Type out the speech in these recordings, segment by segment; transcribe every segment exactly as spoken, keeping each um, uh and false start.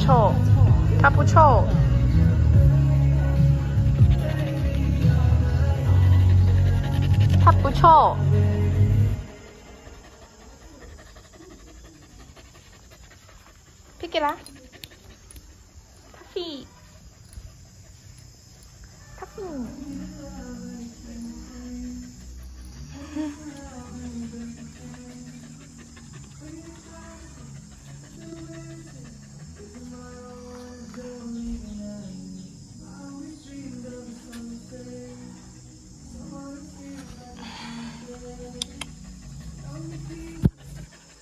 초카푸초 카푸초พี่กินละทัฟฟี่ทัฟฟี่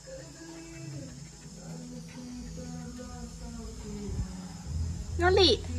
โยลิ